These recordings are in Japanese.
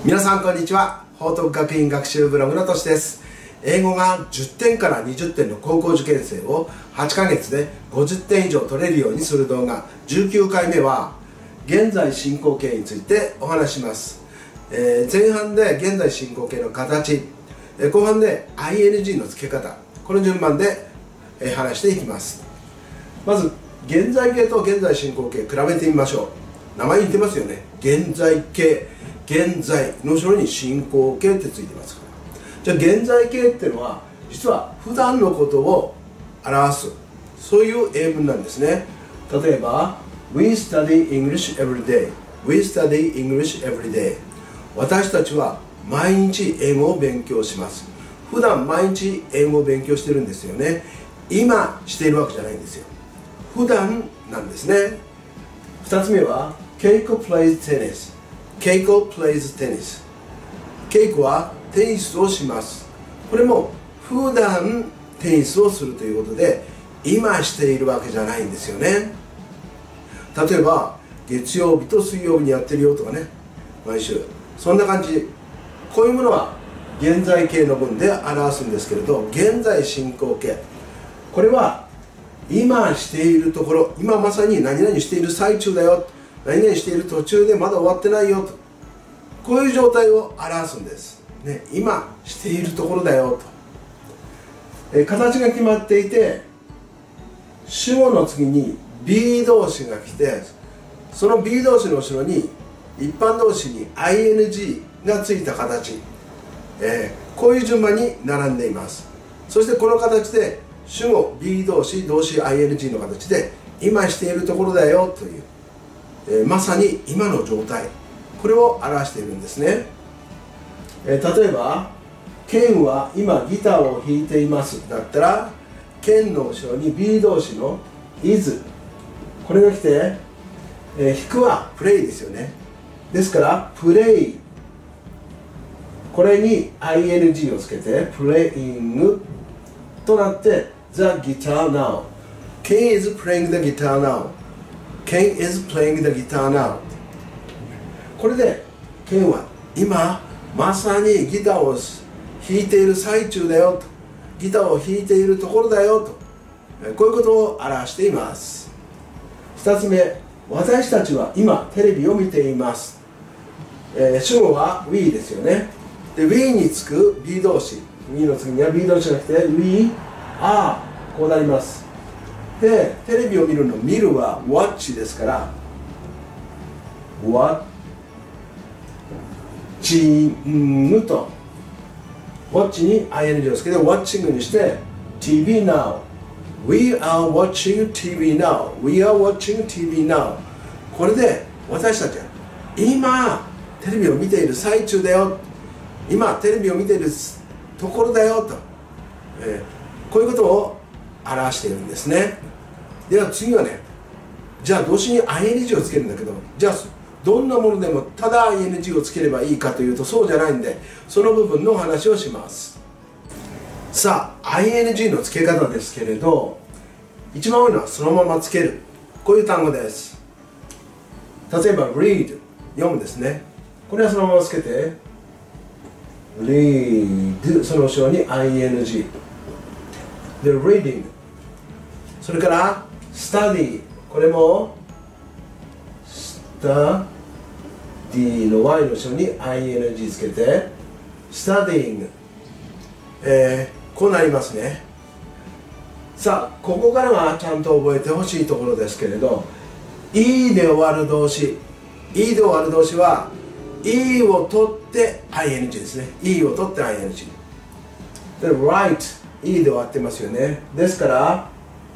皆さんこんにちは。報徳学院学習ブログのとしです。英語が10点から20点の高校受験生を8ヶ月で50点以上取れるようにする動画19回目は現在進行形についてお話します。前半で現在進行形の形、後半で ing の付け方、この順番で話していきます。まず現在形と現在進行形比べてみましょう。名前に似てますよね。現在形、現在の後ろに進行形ってついてますから。じゃあ現在形っていうのは実は普段のことを表す、そういう英文なんですね。例えば We study English every day. We study English every day. 私たちは毎日英語を勉強します。普段毎日英語を勉強してるんですよね。今しているわけじゃないんですよ。普段なんですね。2つ目は Keiko plays tennis. Keiko plays tennis. Keiko はテニスをします。これも普段テニスをするということで今しているわけじゃないんですよね。例えば月曜日と水曜日にやってるよとかね、毎週そんな感じ。こういうものは現在形の文で表すんですけれど、現在進行形、これは今しているところ、今まさに何々している最中だよ、何々している途中でまだ終わってないよと、こういう状態を表すんです、ね、今しているところだよと。形が決まっていて主語の次に be 動詞が来て、その be 動詞の後ろに一般動詞に ing がついた形、こういう順番に並んでいます。そしてこの形で主語 be 動詞動詞 ing の形で今しているところだよという、まさに今の状態、これを表しているんですね。例えばケンは今ギターを弾いていますだったら、ケンの後ろに be 動詞の is、 これが来て、弾くはプレイですよね。ですからプレイ、これに ing をつけてプレイングとなって The guitar now. Ken is playing the guitar now. Ken is playing the guitar now. これでケンは今まさにギターを弾いている最中だよと、ギターを弾いているところだよと、こういうことを表しています。2つ目、私たちは今テレビを見ています。主語は We ですよね。で We につく be 動詞、 We の次には be 動詞が来て We are、 こうなります。でテレビを見るの、見るは watch ですから watching と watch に ing をつけて watching にして TV now. We are watching TV now. We are watching TV now. これで私たちは今テレビを見ている最中だよ、今テレビを見ているところだよと、こういうことを表しているんですね。では次はね、じゃあ動詞に ing をつけるんだけど、じゃあどんなものでもただ ing をつければいいかというとそうじゃないんで、その部分のお話をします。さあ ing のつけ方ですけれど、一番多いのはそのままつける、こういう単語です。例えば read、 読むですね。これはそのままつけて read、 その後ろに ing で reading。 それから study、 これも study の y の後ろに ing つけて studying、こうなりますね。さあここからがちゃんと覚えてほしいところですけれど、 E で終わる動詞、 E で終わる動詞は E を取って ing ですね。 E を取って ing で write、 E で終わってますよね。ですから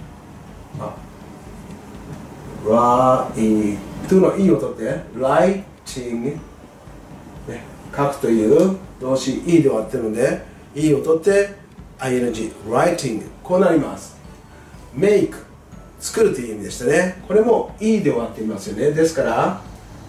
write の E を取って writing、書くという動詞 E で終わってるので E を取って ing、 writing、 こうなります。 make、 作るという意味でしたね。これも E で終わっていますよね。ですから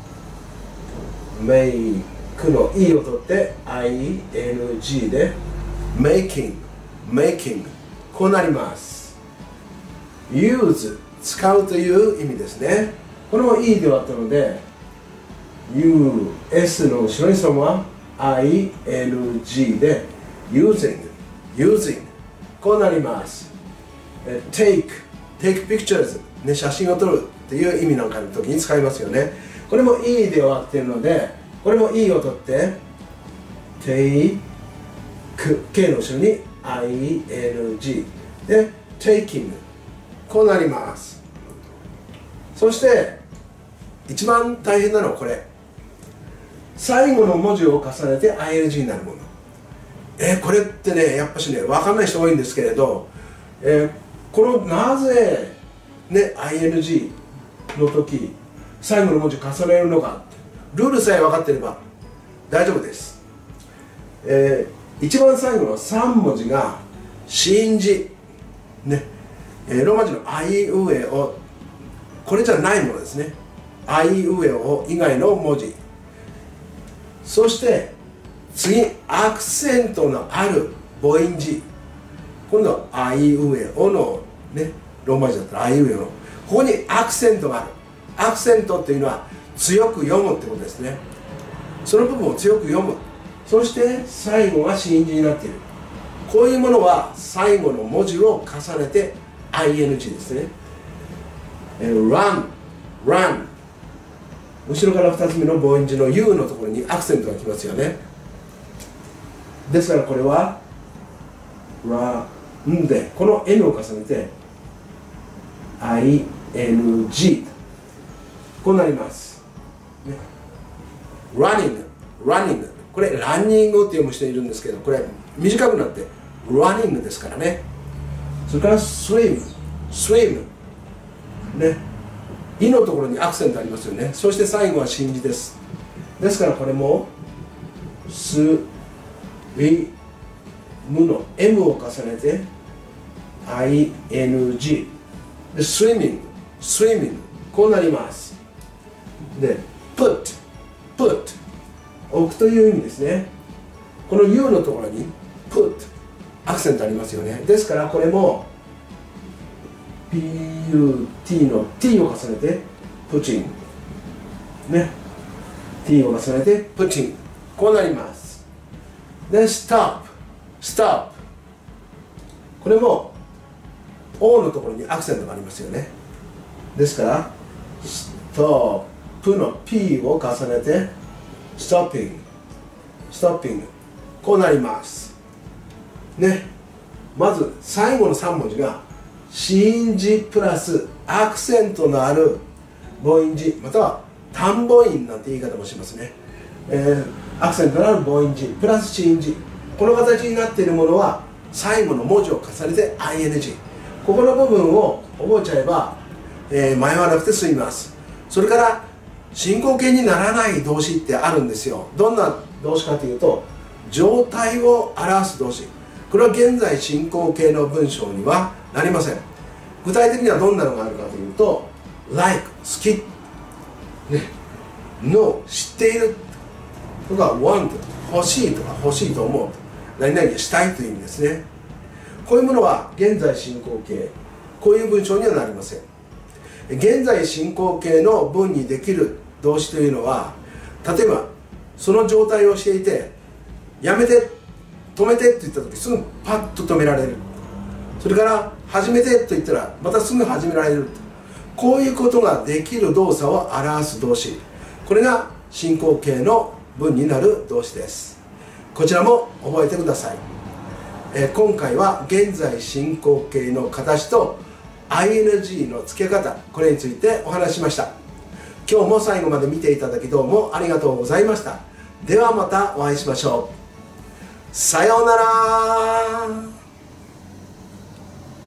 make の E を取って ing で making、 こうなります。 use、 使うという意味ですね。これも E で終わったので you S の後ろにそのまま ing で using こうなります。take pictures、ね、写真を撮るっていう意味なんかの時に使いますよね。これも E で終わっているので、これも E を取って take K の後ろに ing で taking こうなります。そして一番大変なのはこれ、最後の文字を重ねて ing になるもの。これってね、やっぱしね、分かんない人多いんですけれど、このなぜね ing の時最後の文字重ねるのか、ルールさえ分かっていれば大丈夫です。一番最後の3文字が子音字、ね、ローマ字のあいうえお、これじゃないものですね。あいうえお以外の文字、そして次アクセントのある母音字、今度はあいうえおの、ね、ローマ字だったらあいうえおの、ここにアクセントがある。アクセントっていうのは強く読むってことですね。その部分を強く読む。そして最後が子音字になっている。こういうものは最後の文字を重ねて ing ですね。run 後ろから2つ目の母音字の U のところにアクセントがきますよね。ですからこれは run でこの N を重ねて ing こうなります、ね、running これランニングって読む人いるんですけど、これ短くなって running ですからね。それから swim ね、いのところにアクセントありますよね。そして最後は子音字です。ですからこれもスイムの M を重ねて ing で swimming こうなります。で put 置くという意味ですね。この U のところに put アクセントありますよね。ですからこれも PUT の T を重ねて putting ね、 T を重ねて putting こうなります。で stop これも O のところにアクセントがありますよね。ですから stop の P を重ねて stopping こうなりますね。まず最後の3文字が子音字プラスアクセントのある母音字、または単母音なんて言い方もしますね。アクセントのある母音字プラス子音字、この形になっているものは最後の文字を重ねて ing、 ここの部分を覚えちゃえば、迷わなくて済みます。それから進行形にならない動詞ってあるんですよ。どんな動詞かというと、状態を表す動詞、これは現在進行形の文章にはなりません。具体的にはどんなのがあるかというと like 好き、ね、no 知っているとか want 欲しいとか欲しいと思う、何々したいという意味ですね。こういうものは現在進行形、こういう文章にはなりません。現在進行形の文にできる動詞というのは、例えばその状態をしていてやめて止めてって言った時すぐパッと止められる、それから始めてと言ったらまたすぐ始められる、こういうことができる動作を表す動詞、これが進行形の文になる動詞です。こちらも覚えてください。今回は現在進行形の形と ing の付け方、これについてお話ししました。今日も最後まで見ていただきどうもありがとうございました。ではまたお会いしましょう。さようなら。